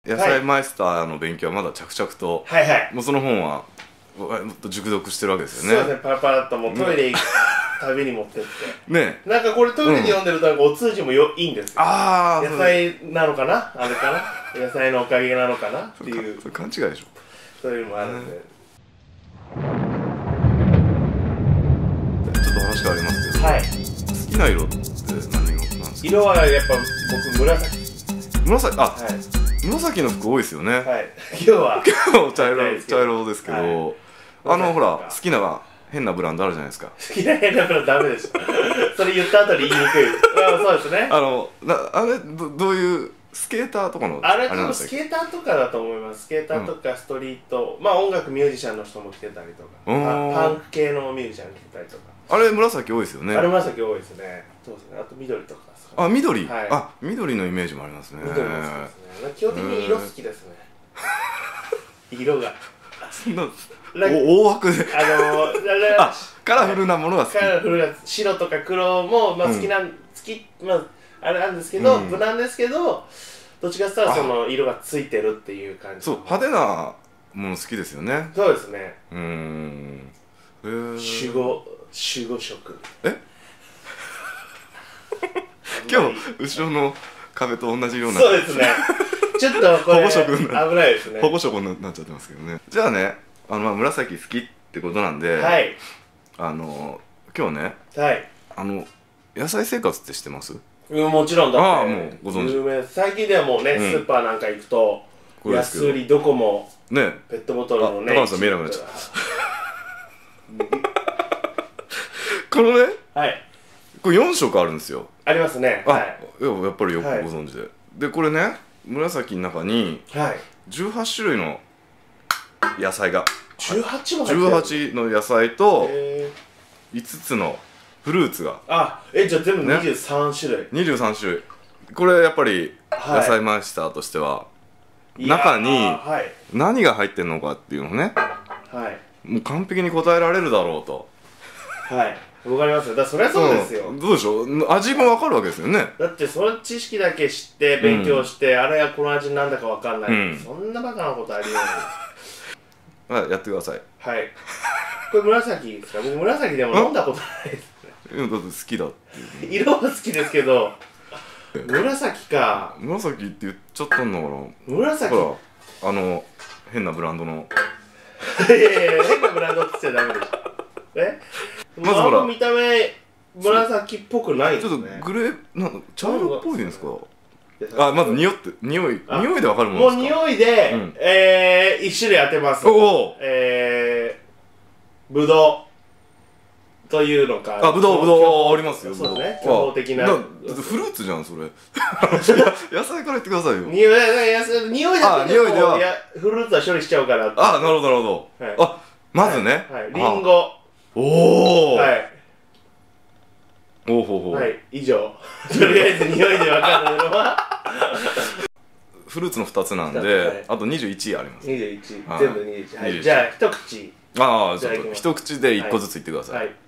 野菜マイスターの勉強はまだ着々と、もうその本はもっと熟読してるわけですよね。 そうですね、パラパラっともうトイレ行くたびに持ってってね。 なんかこれトイレで読んでるとなんかお通じもいいんですよ。 ああ、 野菜なのかな、あれかな、野菜のおかげなのかなっていう、 それ勘違いでしょ。 そういうのもあるんで。 ちょっと話がありますけど、好きな色って何色なんですか？ 色はやっぱ僕紫。 紫の服多いですよね。 今日は茶色ですけど、ほら好きな変なブランドあるじゃないですか。 好きな変なブランドダメでしょ。それ言った後に言いにくい。そうですね。 あれどういうスケーターとかのあれ多分スケーターとかだと思います。スケーターとかストリート、まあ音楽ミュージシャンの人も着てたりとか、パンク系のミュージシャン着てたりとか。 あれ紫多いですよね。 あれ紫多いですね。そうですね。あと緑とか。 あ、緑。あ、緑のイメージもありますね。 緑も好きですね。基本的に色好きですね。色が。 そんな大枠で。カラフルなものが好き。 カラフルな白とか黒もまあ好きまああれなんですけど、無難ですけど、どっちかって言ったらその色がついてるっていう感じ。 そう、派手なもの好きですよね。 そうですね。守護色。 今日後ろの壁と同じような。 そうですね。ちょっとこれ保護色危ないですね。 保護色になっちゃってますけどね。じゃあね、紫好きってことなんで、今日ね、野菜生活って知ってます？ もちろんだって。 もうご存知。 最近ではもうね、スーパーなんか行くと安売りどこもペットボトルのね。 高橋さん見えなくなっちゃった。このね、これ4色あるんですよ。 ありますね。 やっぱりよくご存知で。でこれね、紫の中に18種類の野菜が、18の野菜と5つのフルーツが。 じゃあ全部23種類。 23種類。これやっぱり野菜マイスターとしては中に何が入ってるのかっていうのをね、もう完璧に答えられるだろうと。 わかりますよ。だからそりゃそうですよ。 どうでしょう、味もわかるわけですよね。 だってその知識だけ知って勉強して、あれはこの味なんだかわかんない、そんなバカなことありえない。 やってください。 これ紫ですか？僕紫でも飲んだことないですね。 だって好きだっていう。 色は好きですけど、紫か。 紫って言っちゃったんだから。 紫。 ほら変なブランドの。 変なブランドって言っちゃダメでしょ。まずほら見た目紫っぽくないですね。 ちょっとグレー茶色っぽいんですか？まず匂いでわかるものですか？ もう匂いで1種類当てます。ぶどうというのか。 ぶどうありますよ。 そうですね、強的なフルーツじゃんそれ。野菜から言ってくださいよ。 匂いだけでフルーツは処理しちゃうから。 なるほどなるほど。まずね、 リンゴ。以上。とりあえず匂いでわかるのはフルーツの2つなんで、あと21あります。 21、全部21。じゃあ一口。 一口で1個ずついってください。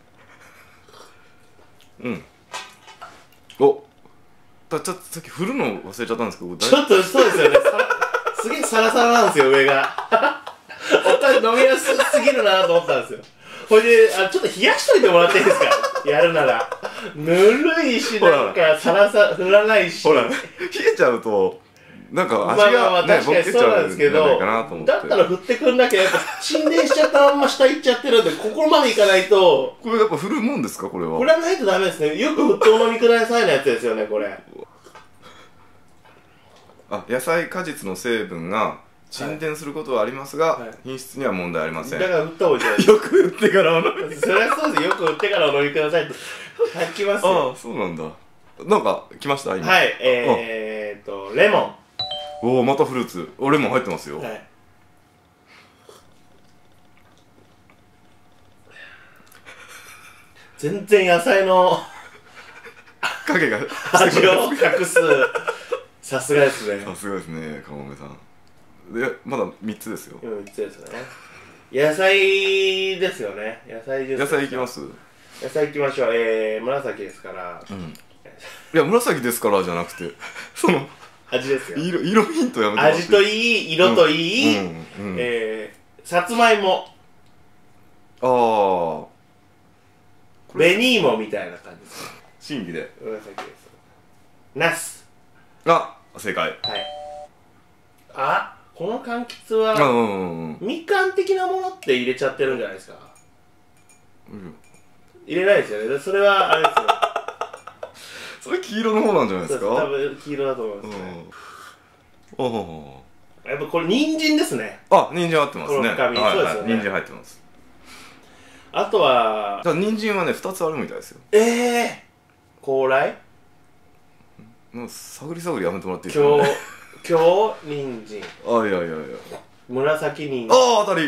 さっき振るの忘れちゃったんですけど、 ちょっとそうですよね。すげえサラサラなんですよ、上が。おか飲みやすすぎるなと思ったんですよ。ほいで、ちょっと冷やしといてもらっていいですか？やるなら。ぬるいし、なんかサラサ振らないし。 ほら、冷えちゃうとなんか味がね、 確かにそうなんですけど、だったら振ってくんなきゃ、やっぱ沈殿しちゃったまんま下行っちゃってるんで、ここまでいかないと。 これやっぱ振るもんですか、これは。 振らないとダメですね。よく振ってお飲みくださいのやつですよね、これ。 野菜果実の成分が沈殿することはありますが、品質には問題ありません。 だから振った方がいいじゃないですか。よく振ってからお飲み。 それはそうです。よく振ってからお飲みくださいと書きますよ。 そうなんだ。なんか来ました今。 はい、レモン。 おお、またフルーツ。レモン入ってますよ。 全然野菜の影が味を隠す。さすがですね。 さすがですね、かもめさん。で、まだ3つですよ。 今3つですね。野菜ですよね。野菜ジュース。 野菜いきます？ 野菜いきましょう。紫ですから。 いや、紫ですからじゃなくて、 味ですよ。 色ヒントやめてもらって。 味といい、色といい、さつまいも。 ああ。 紅芋みたいな感じです。 審議で。 紫です。ナス。 あ、正解。 はい。あ、この柑橘は、みかん的なものって入れちゃってるんじゃないですか。入れないですよね。それはあれですよ。 それ黄色の方なんじゃないですか。 多分黄色だと思いますね。やっぱこれ人参ですね。 あ、人参入ってますね。 この深み、そうですよね。 人参入ってます。 あとは、 じゃあ人参はね2つあるみたいですよ。 高麗？ もう探り探りやめてもらっていいですかね。 今日人参。 いや。 紫人参。 当たり。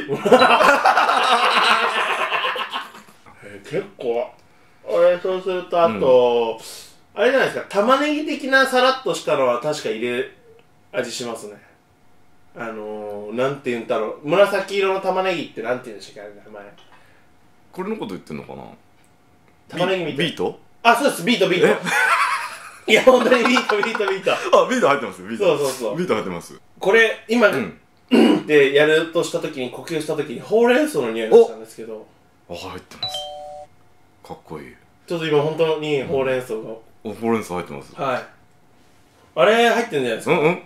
結構。そうするとあと、あれじゃないですか、玉ねぎ的なさらっとしたのは確か味しますね。なんて言うんだろう、紫色の玉ねぎってなんて言うんでしたっけ、名前。 これのこと言ってんのかな。 玉ねぎみたいな。 ビート？ あ、そうです、ビート。いや、本当にビート。 あ、ビート入ってますよ。 そう。 ビート入ってます。 これ、今、でやるとしたときに、呼吸したときに、ほうれん草の匂いがしたんですけど。 入ってます。かっこいい。 ちょっと今、本当にほうれん草が。 ほうれん草入ってます。 はい。あれ、入ってんじゃないですか。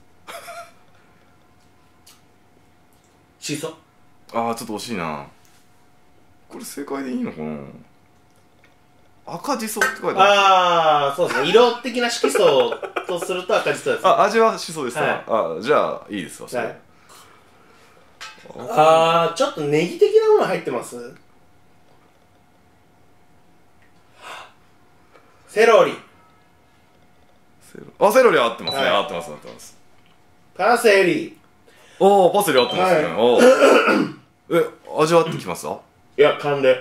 しそ。 ちょっと惜しいな。これ正解でいいのかな。赤じそって書いてある。そうですね。色的な色素とすると赤じそです、ね。 味はしそですか。じゃあいいですわ。 はい。ちょっとネギ的なもの入ってます？セロリ。 セロリ合ってますね。合ってます。 パセリ。 パセリ合ってますね。味わってきますか？ いや、勘で。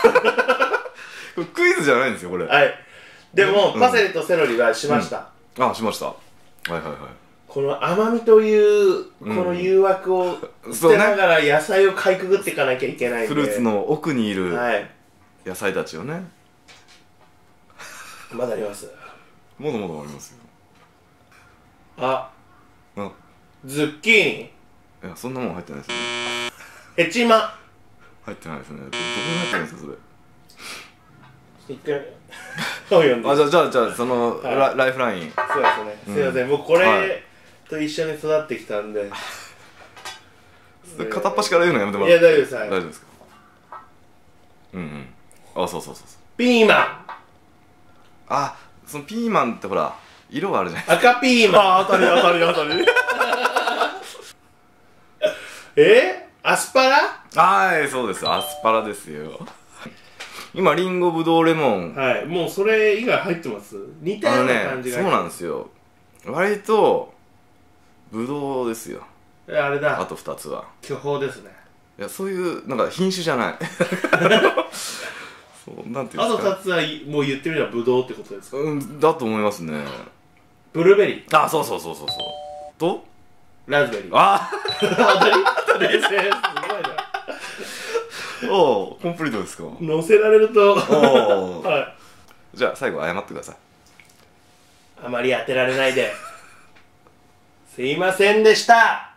クイズじゃないんですよ、これ。 はい。でも、パセリとセロリはしました。 しました。 この甘みという、この誘惑を捨てながら野菜をかいくぐっていかなきゃいけないんで。 フルーツの奥にいる野菜たちをね。 まだあります。 まだありますよ。ズッキーニ。 いや、そんなもん入ってないですね。 ヘチマ。 入ってないですね。どこに入ってないですか、それ。 一回読んで。 じゃあそのライフライン。 そうですね。すいません、僕これと一緒に育ってきたんで。 片っ端から言うのやめてもらって。 いや、大丈夫です。 大丈夫ですか。そう。 ピーマン。 そのピーマンってほら色があるじゃないですか。赤ピーマン。 当たり。 アスパラ？ そうです。アスパラですよ。今リンゴ、ブドウ、レモン。 もうそれ以外入ってます？似たような感じが。 そうなんですよ。割とブドウですよ。 あれだ。 あと2つは巨峰ですね。 いや、そういうなんか品種じゃない。そうなんていうんですか。 あと2つはもう言ってみればブドウってことですか？ だと思いますね。 ブルーベリー。 そうとラズベリー。当たりですね。すごいな。 コンプリートですか。 乗せられると。 じゃあ最後謝ってください。 あまり当てられないで。すいませんでした。